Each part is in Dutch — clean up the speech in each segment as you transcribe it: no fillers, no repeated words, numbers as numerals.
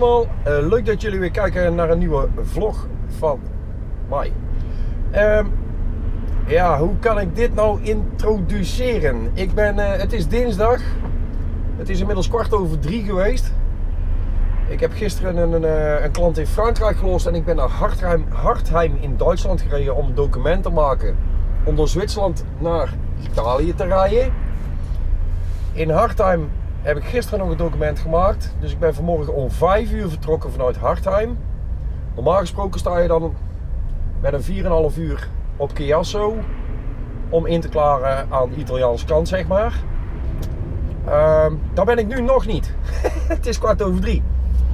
allemaal, leuk dat jullie weer kijken naar een nieuwe vlog van mij. Ja, hoe kan ik dit nou introduceren? Het is dinsdag, het is inmiddels 2:15 geweest. Ik heb gisteren een klant in Frankrijk gelost en ik ben naar Hartheim in Duitsland gereden om een document te maken om door Zwitserland naar Italië te rijden. In Hartheim heb ik gisteren nog een document gemaakt, dus ik ben vanmorgen om 5 uur vertrokken vanuit Hartheim. Normaal gesproken sta je dan met een 4,5 uur op Chiasso om in te klaren aan de Italiaanse kant, zeg maar. Daar ben ik nu nog niet. Het is 2:15.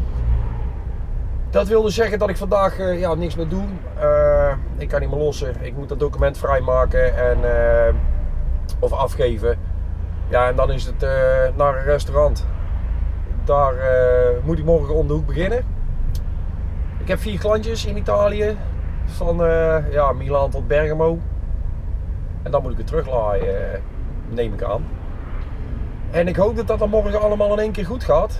Dat wil dus zeggen dat ik vandaag niks meer doe. Ik kan niet meer lossen. Ik moet dat document vrijmaken en of afgeven. Ja, en dan is het naar een restaurant. Daar moet ik morgen om de hoek beginnen. Ik heb 4 klantjes in Italië. Van Milaan tot Bergamo. En dan moet ik het teruglaaien, neem ik aan. En ik hoop dat dat dan morgen allemaal in één keer goed gaat.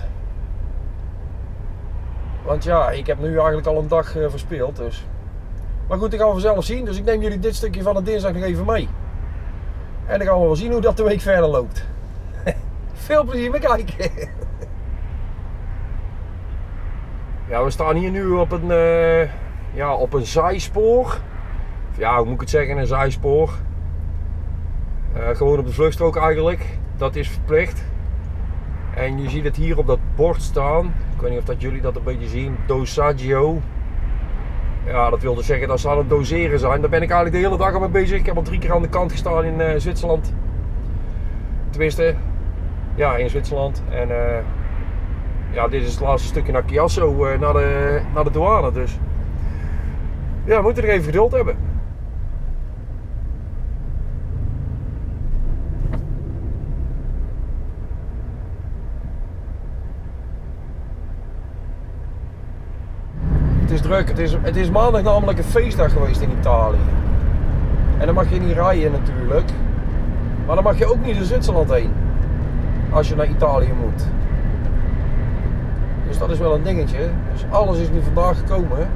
Want ja, ik heb nu eigenlijk al een dag verspeeld. Dus. Maar goed, dat gaan we vanzelf zien. Dus ik neem jullie dit stukje van de dinsdag nog even mee. En dan gaan we wel zien hoe dat de week verder loopt. Veel plezier met kijken. Ja, we staan hier nu op een zijspoor. Ja, hoe moet ik het zeggen, een zijspoor. Gewoon op de vluchtstrook eigenlijk. Dat is verplicht. En je ziet het hier op dat bord staan. Ik weet niet of dat jullie dat een beetje zien. Dosaggio. Ja, dat wil dus zeggen dat ze aan het doseren zijn. Daar ben ik eigenlijk de hele dag al mee bezig. Ik heb al 3 keer aan de kant gestaan in Zwitserland. Tenminste, ja, in Zwitserland. En dit is het laatste stukje naar Chiasso, naar de douane. Dus ja, we moeten er even geduld hebben. Het is druk. Het is maandag namelijk een feestdag geweest in Italië. En dan mag je niet rijden natuurlijk. Maar dan mag je ook niet naar Zwitserland heen. Als je naar Italië moet. Dus dat is wel een dingetje. Dus alles is nu vandaag gekomen.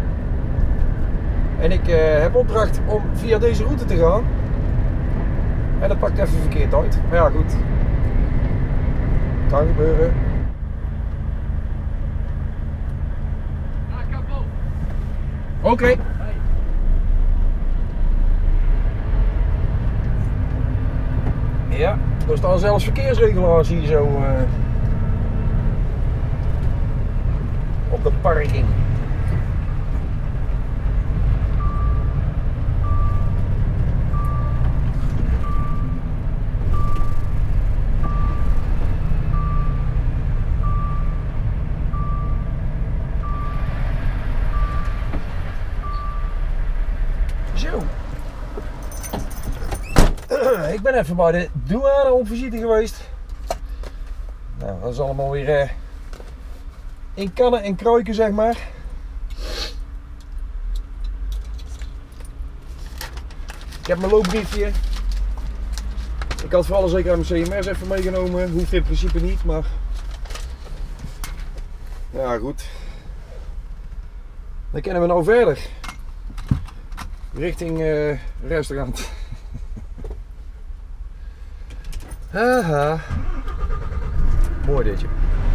En ik heb opdracht om via deze route te gaan. En dat pakt even verkeerd uit. Maar ja, goed. Kan gebeuren. Oké. Ja, er staan zelfs verkeersregelaars hier zo op de parking. Zo. Ik ben even bij de douane op visite geweest. Nou, dat is allemaal weer in kannen en kruiken, zeg maar. Ik heb mijn loopbriefje. Ik had voor alle zekerheid mijn CMS even meegenomen. Hoeft in principe niet, maar ja, goed. Dan kunnen we nou verder. Richting restaurant. Haha. Mooi ditje.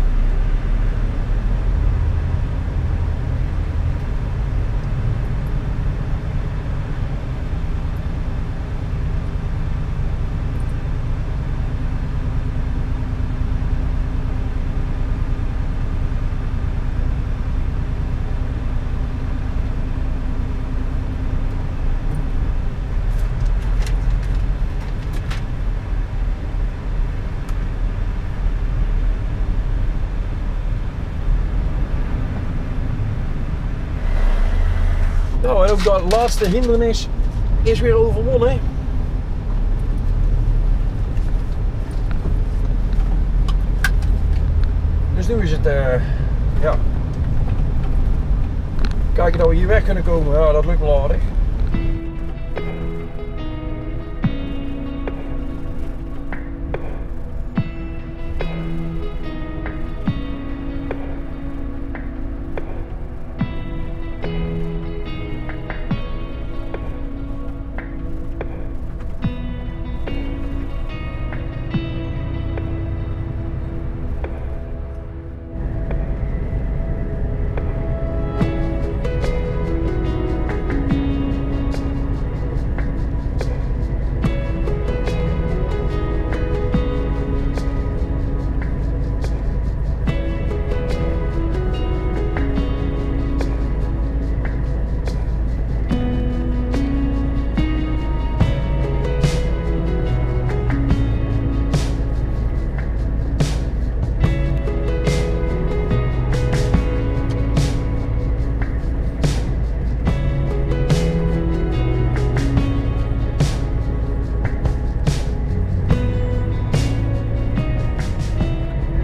Nou, en ook dat laatste hindernis is weer overwonnen. Dus nu is het, kijken dat we hier weg kunnen komen. Ja, dat lukt wel aardig.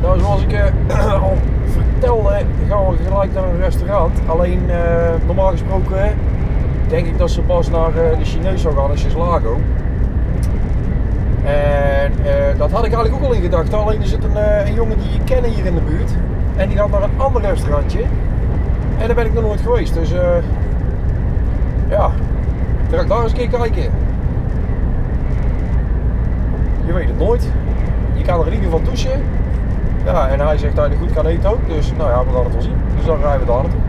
Nou, zoals ik al vertelde, gaan we gelijk naar een restaurant. Alleen normaal gesproken denk ik dat ze pas naar de Chinees zou gaan, in Lago. En dat had ik eigenlijk ook al in gedachten. Alleen er zit een jongen die je kennen hier in de buurt. En die gaat naar een ander restaurantje. En daar ben ik nog nooit geweest. Dus ja, dan ga ik daar eens een keer kijken. Je weet het nooit. Je kan er in ieder geval douchen. Ja, en hij zegt dat hij er goed kan eten ook. Dus nou ja, we gaan het wel zien. Dus dan rijden we daar naartoe.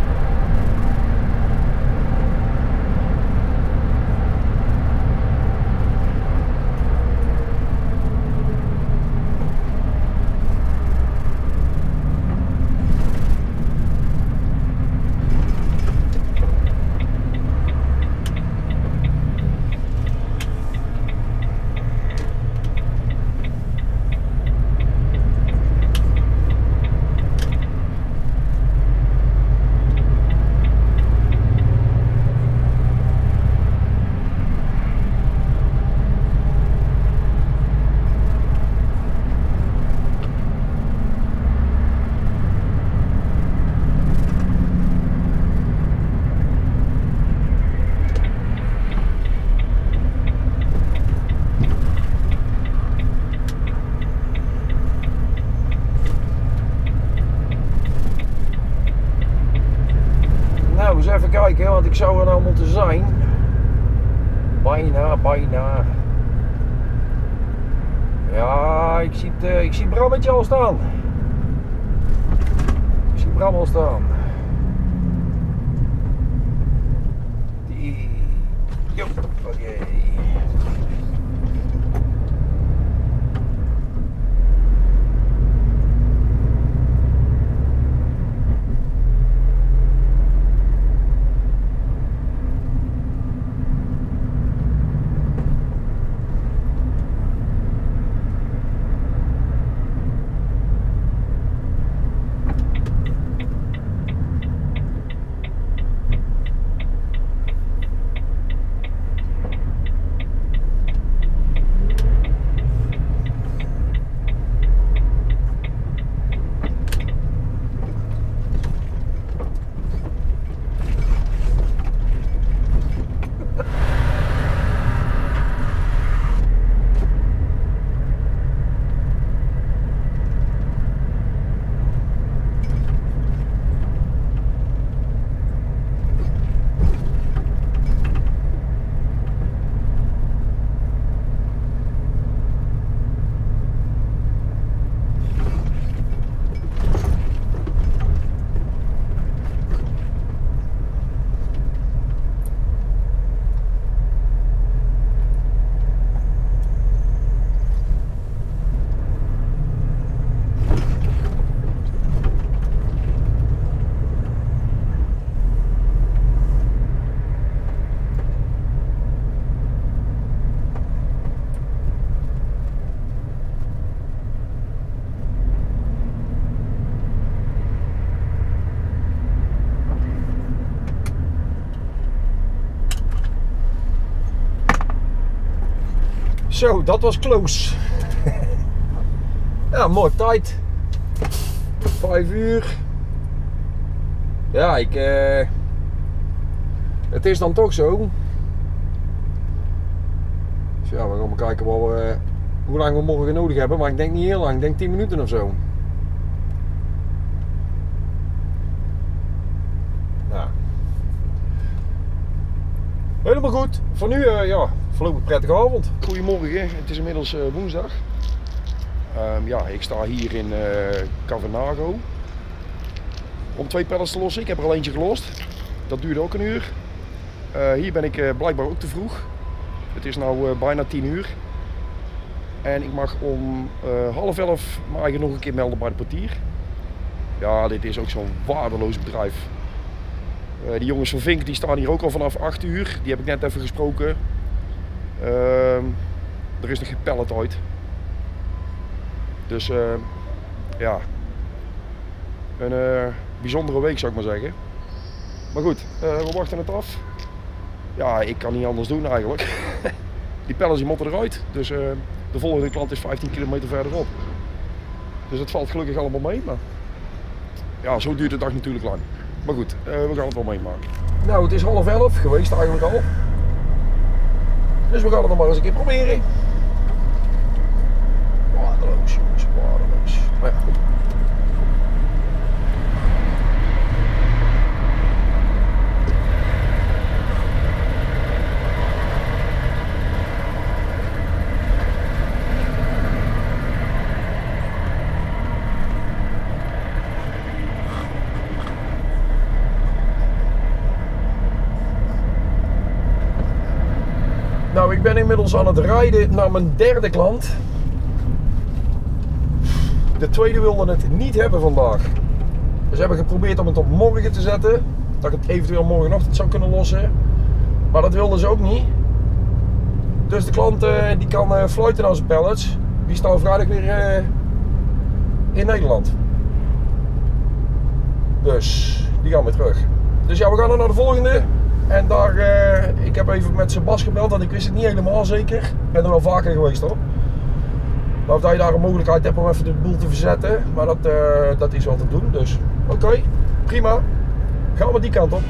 Nou, eens even kijken, want ik zou er nou moeten zijn. Bijna. Ja, ik zie Brammetje al staan. Ik zie Bram al staan. Oké. Zo, dat was close. Ja, mooi tijd. 5 uur. Ja, het is dan toch zo. Dus ja, we gaan maar kijken hoe lang we morgen nodig hebben. Maar ik denk niet heel lang. Ik denk 10 minuten of zo. Nou. Helemaal goed. Voor nu, ja, voorlopig prettige avond. Goedemorgen, het is inmiddels woensdag. Ja, ik sta hier in Cavernago om 2 pallets te lossen. Ik heb er al eentje gelost. Dat duurde ook 1 uur. Hier ben ik blijkbaar ook te vroeg. Het is nu bijna 10 uur. En ik mag om 10:30 mag ik nog een keer melden bij de portier. Ja, dit is ook zo'n waardeloos bedrijf. Die jongens van Vink die staan hier ook al vanaf 8 uur. Die heb ik net even gesproken. Er is nog geen pallet uit. Dus ja, een bijzondere week zou ik maar zeggen. Maar goed, we wachten het af. Ja, ik kan niet anders doen eigenlijk. Die pallets die motten eruit. Dus de volgende klant is 15 kilometer verderop. Dus het valt gelukkig allemaal mee. Maar ja, zo duurt de dag natuurlijk lang. Maar goed, we gaan het wel meemaken. Nou, het is 10:30 geweest eigenlijk al. Dus we gaan het nog maar eens een keer proberen. Waardeloos jongens, waardeloos. Maar ja, goed. Nou, ik ben inmiddels aan het rijden naar mijn derde klant. De tweede wilde het niet hebben vandaag. Dus we hebben geprobeerd om het op morgen te zetten. Dat ik het eventueel morgenochtend zou kunnen lossen. Maar dat wilden ze ook niet. Dus de klant die kan fluiten aan zijn pallets. Die staan vrijdag weer in Nederland. Dus die gaan weer terug. Dus ja, we gaan naar de volgende. En daar, ik heb even met Sebas gebeld, want ik wist het niet helemaal zeker. Ik ben er wel vaker geweest hoor. Maar of dat je daar een mogelijkheid hebt om even de boel te verzetten. Maar dat is wel te doen. Dus oké, prima. Gaan we die kant op.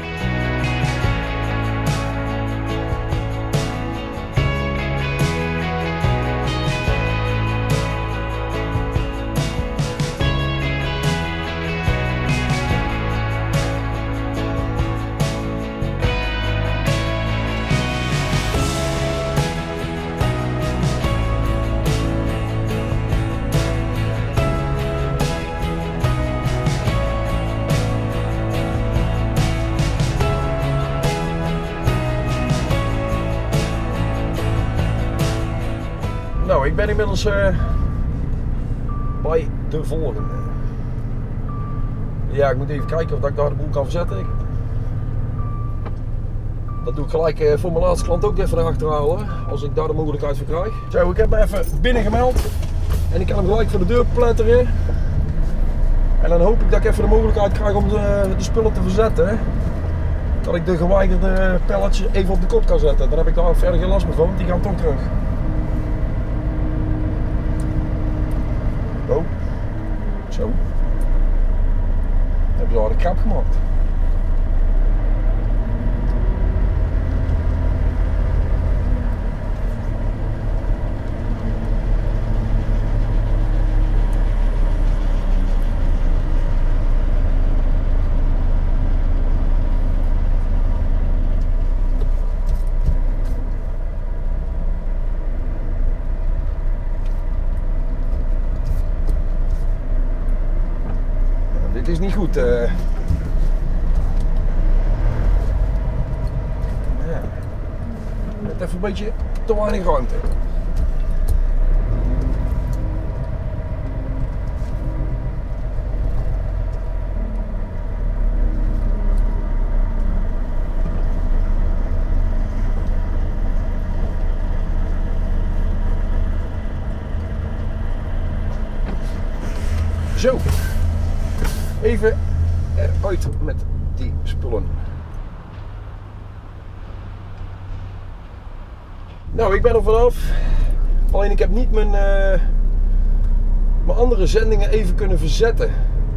Nou, ik ben inmiddels bij de volgende. Ja, ik moet even kijken of ik daar de boel kan verzetten. Dat doe ik gelijk voor mijn laatste klant ook even naar achter halen, als ik daar de mogelijkheid voor krijg. Zo, ik heb me even binnen gemeld en ik kan hem gelijk voor de deur pletteren. En dan hoop ik dat ik even de mogelijkheid krijg om de spullen te verzetten. Dat ik de geweigerde pallets even op de kop kan zetten. Dan heb ik daar verder geen last meer van, want die gaan toch terug. Oh, zo. Hebben ze al een krap gemaakt. Dit is niet goed. Ja. Net even een beetje te weinig ruimte. Zo. Even eruit met die spullen. Nou, ik ben er vanaf. Alleen ik heb niet mijn andere zendingen even kunnen verzetten.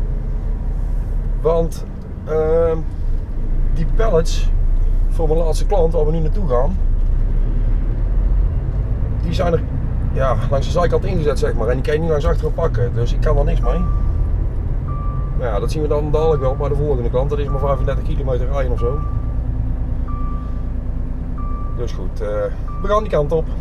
Want die pallets voor mijn laatste klant, waar we nu naartoe gaan, die zijn er ja, langs de zijkant ingezet, zeg maar. En die kan je niet langs achteren pakken. Dus ik kan er niks mee. Nou ja, dat zien we dan dadelijk wel bij de volgende klant. Dat is maar 35 kilometer rijden of zo. Dus goed, we gaan die kant op.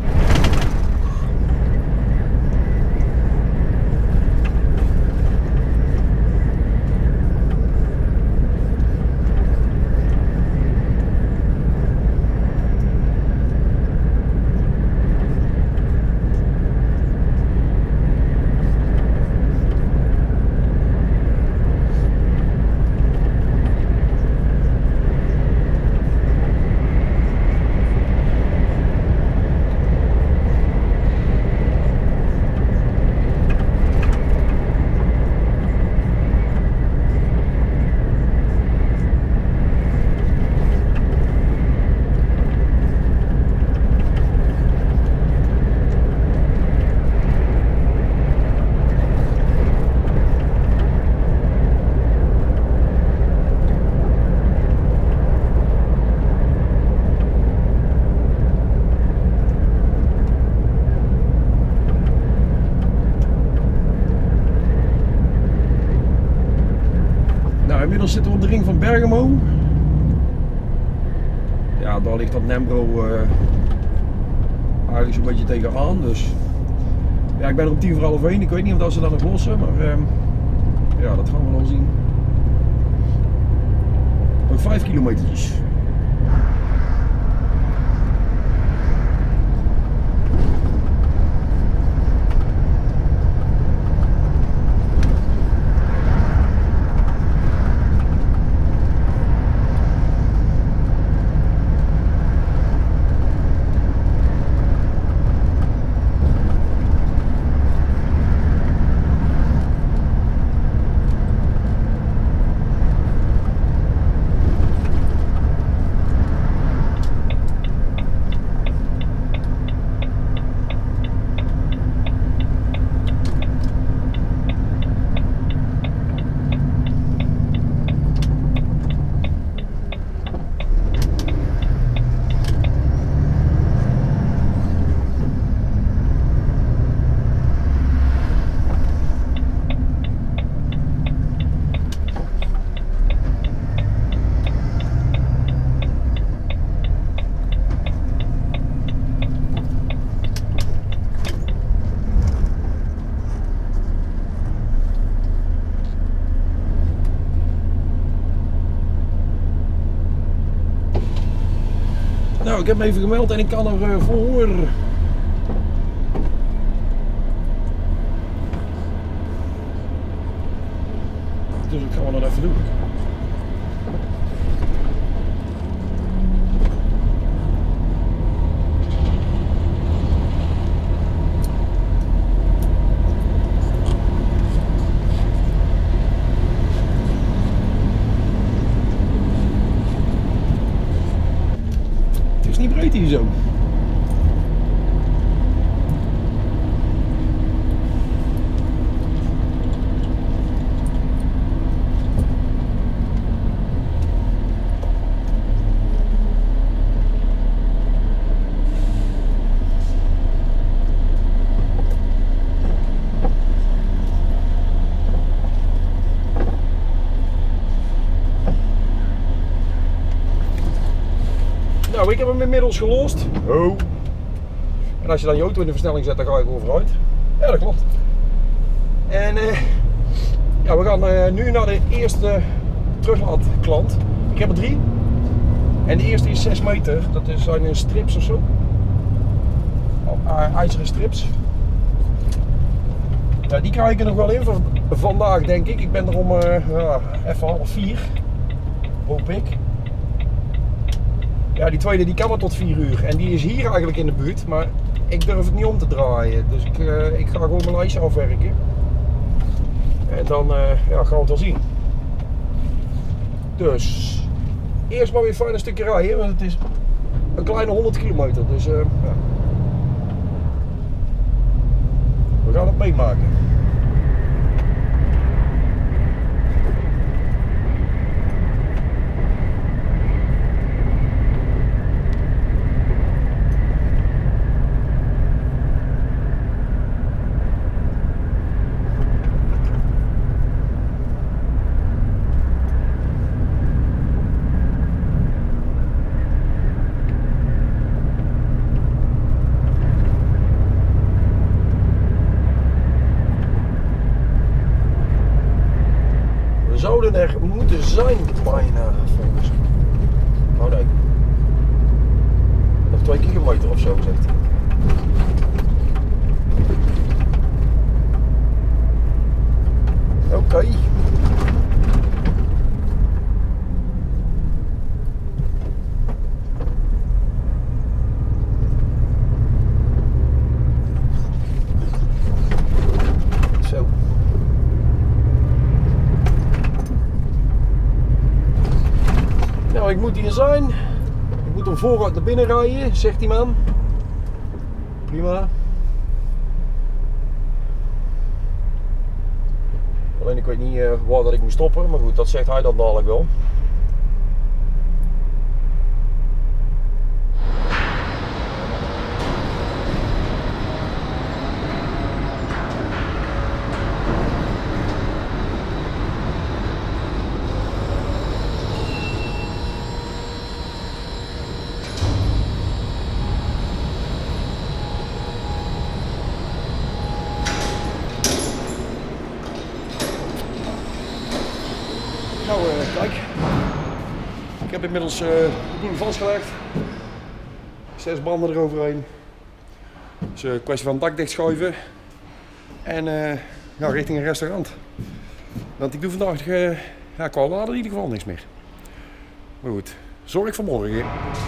Inmiddels zitten we op de ring van Bergamo. Ja, daar ligt dat Nembro eigenlijk zo'n beetje tegenaan. Dus ja, ik ben er om 1:10 Ik weet niet of dat ze dat nog lossen, maar ja, dat gaan we wel zien. Nog 5 kilometertjes. Nou, ik heb me even gemeld en ik kan er voor. Dus ik ga dat even doen. Het is niet breed hier zo. Nou, ik heb hem inmiddels gelost. Oh. En als je dan je auto in de versnelling zet, dan ga je gewoon vooruit. Ja, dat klopt. En ja, we gaan nu naar de eerste teruglaadklant. Ik heb er 3. En de eerste is 6 meter. Dat zijn een strips of zo. IJzeren strips. Ja, die krijg ik er nog wel in voor vandaag, denk ik. Ik ben er om ja, even 3:30. Hoop ik. Ja, die tweede die kan maar tot 4 uur en die is hier eigenlijk in de buurt, maar ik durf het niet om te draaien. Dus ik ga gewoon mijn lijstje afwerken. En dan ja, gaan we het wel zien. Dus, eerst maar weer fijn een stukje rijden, want het is een kleine 100 kilometer. Dus ja. We gaan het meemaken. Zouden er moeten zijn bijna volgens mij. Oh nee. Nog 2 kilometer of zo zegt hij. Oké. Zo. Nou, ik moet hier zijn. Ik moet om vooruit naar binnen rijden, zegt die man. Prima. Alleen ik weet niet waar dat ik moet stoppen, maar goed, dat zegt hij dan dadelijk wel. Nou, kijk. Ik heb inmiddels de boel vastgelegd. 6 banden eroverheen. Het is een kwestie van dak dichtschuiven. En ja, richting een restaurant. Want ik doe vandaag ja, qua laden in ieder geval niks meer. Maar goed, zorg voor morgen.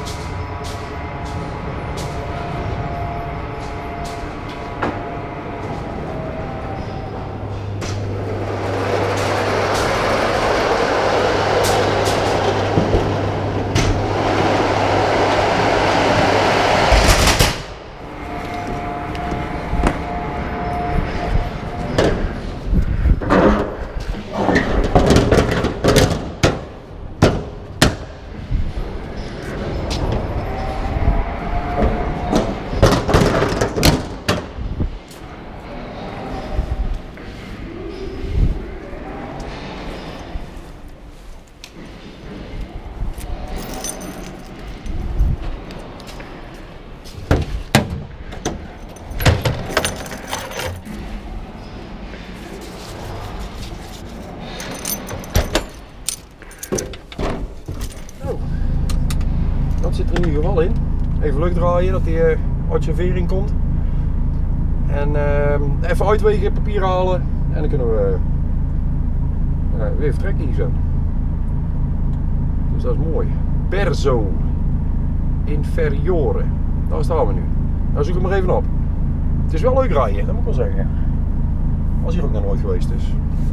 Dat zit er in ieder geval in. Even lucht draaien dat hij uit zijn vering komt. En even uitwegen, papier halen. En dan kunnen we weer vertrekken hier zo. Dus dat is mooi. Berzo Inferiore. Daar staan we nu. Nou zoek ik hem maar even op. Het is wel leuk rijden, dat moet ik wel zeggen. Was hier ook nog nooit geweest dus.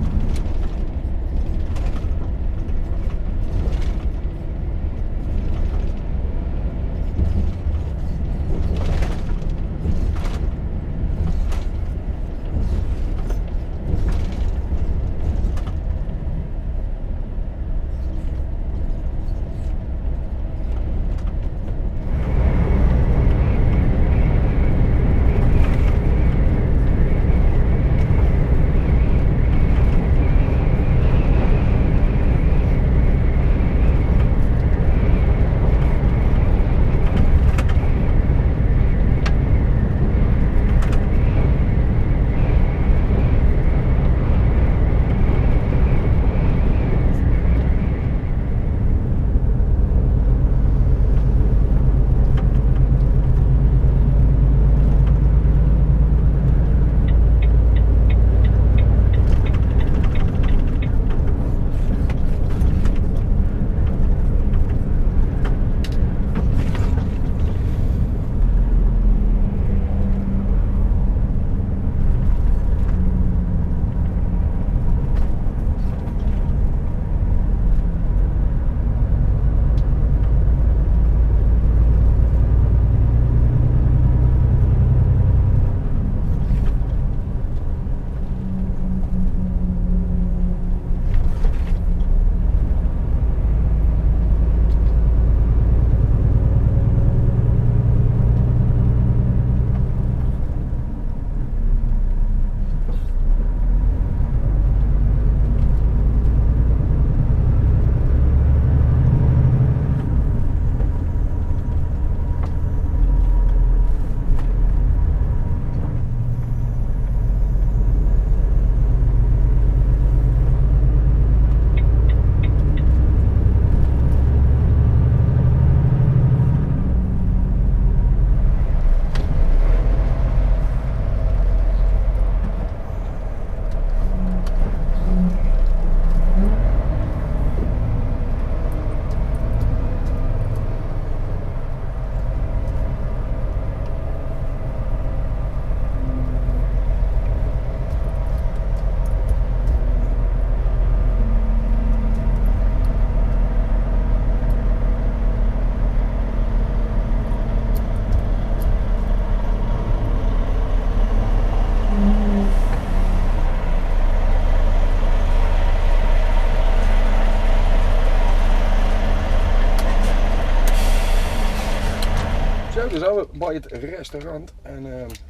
We zijn bij het restaurant en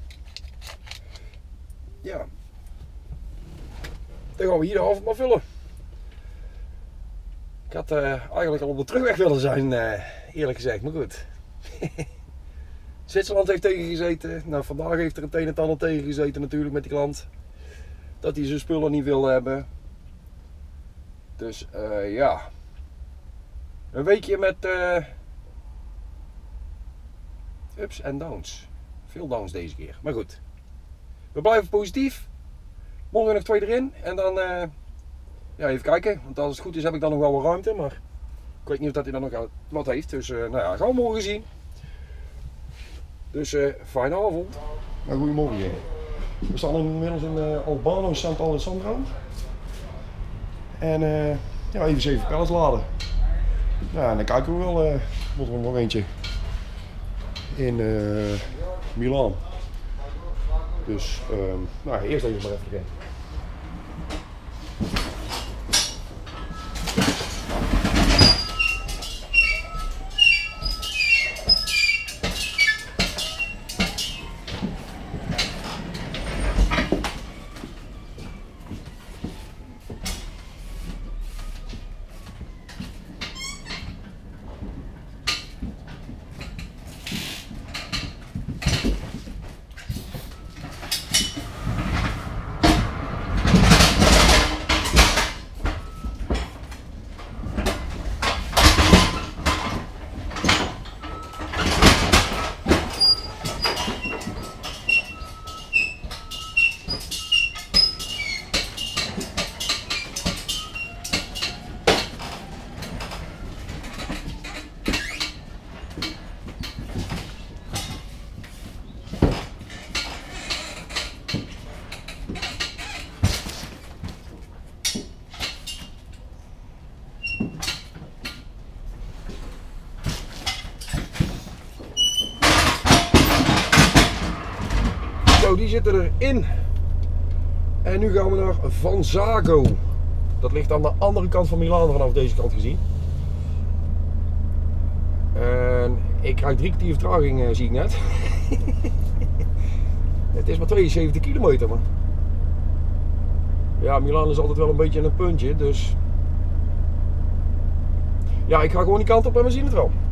ja, dan gaan we hier de avond maar vullen. Ik had eigenlijk al op de terugweg willen zijn, eerlijk gezegd, maar goed. Zwitserland heeft tegengezeten. Nou, vandaag heeft er het een en ander tegengezeten natuurlijk met die klant. Dat hij zijn spullen niet wil hebben. Dus ja, een weekje met ups en downs. Veel downs deze keer, maar goed. We blijven positief. Morgen nog 2 erin en dan ja, even kijken. Want als het goed is heb ik dan nog wel wat ruimte, maar ik weet niet of dat hij dan nog wat heeft. Dus nou ja, gaan we morgen zien. Dus fijne avond. Nou, goedemorgen. We staan inmiddels in Albano Sant'Alessandro. En ja, even 7 pallets laden. Ja, en dan kijken we wel. Moeten we nog eentje in Milaan. Dus nou, eerst even maar even beginnen. Die zitten erin. En nu gaan we naar Vanzago. Dat ligt aan de andere kant van Milaan vanaf deze kant gezien. En ik krijg 3 kwartier vertraging, zie ik net. Het is maar 72 kilometer, man. Ja, Milaan is altijd wel een beetje een puntje, dus ja, ik ga gewoon die kant op en we zien het wel.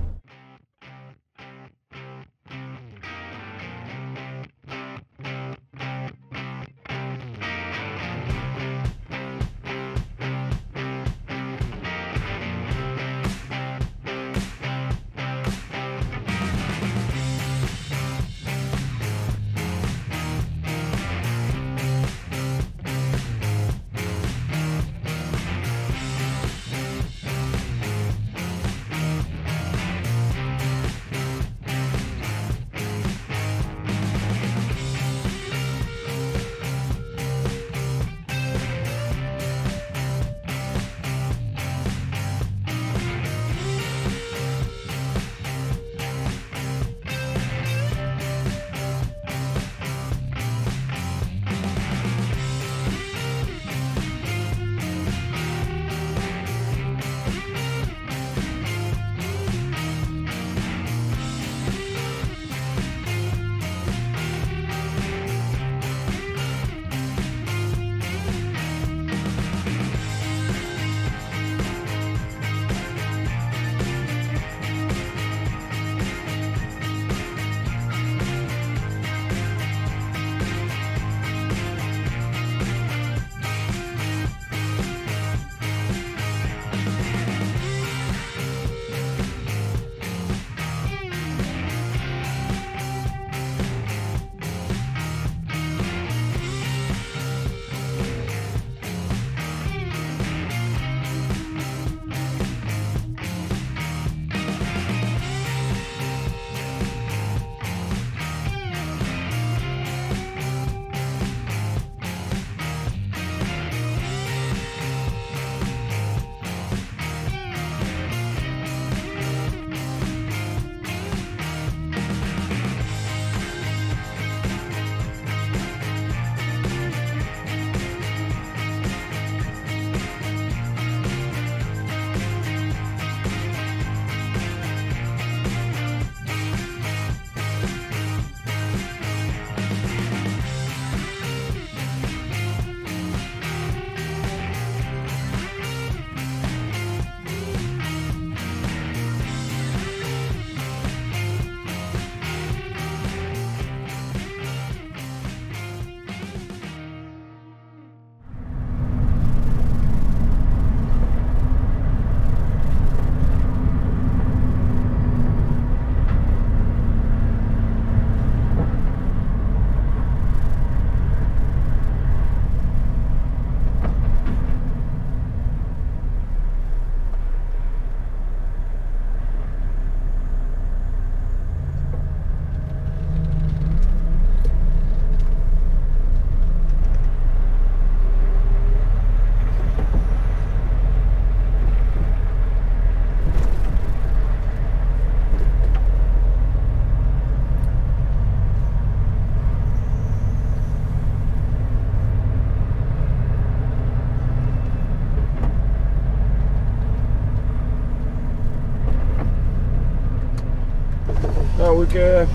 natuurlijk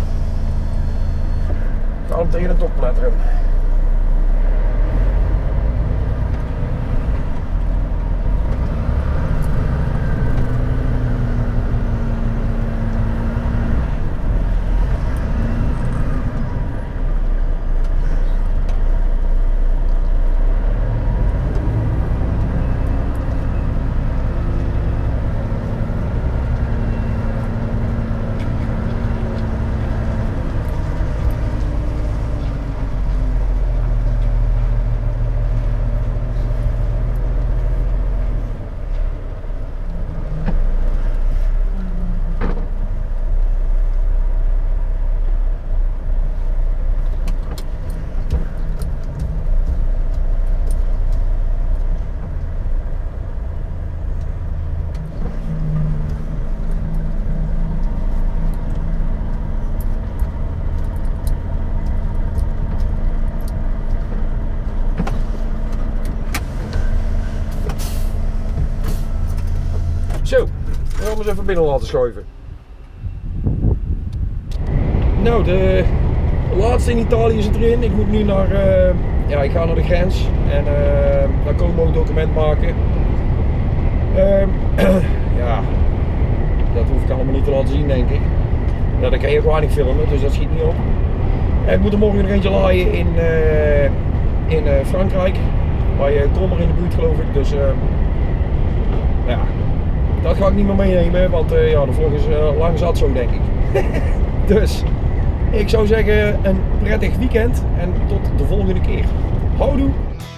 gaat hem tegen de top kletteren. Zo, we gaan hem eens even binnen laten schuiven. Nou, de laatste in Italië zit erin. Ik moet nu naar, ja, ik ga naar de grens en naar Como document maken. Ja, dat hoef ik allemaal niet te laten zien, denk ik. Ja, dat kan je gewoon niet filmen, dus dat schiet niet op. Ik moet er morgen nog eentje laaien in Frankrijk, bij Kommer in de buurt, geloof ik. Dus ja, dat ga ik niet meer meenemen, want ja, de vlog is lang zat zo, denk ik. Dus ik zou zeggen, een prettig weekend en tot de volgende keer. Houdoe!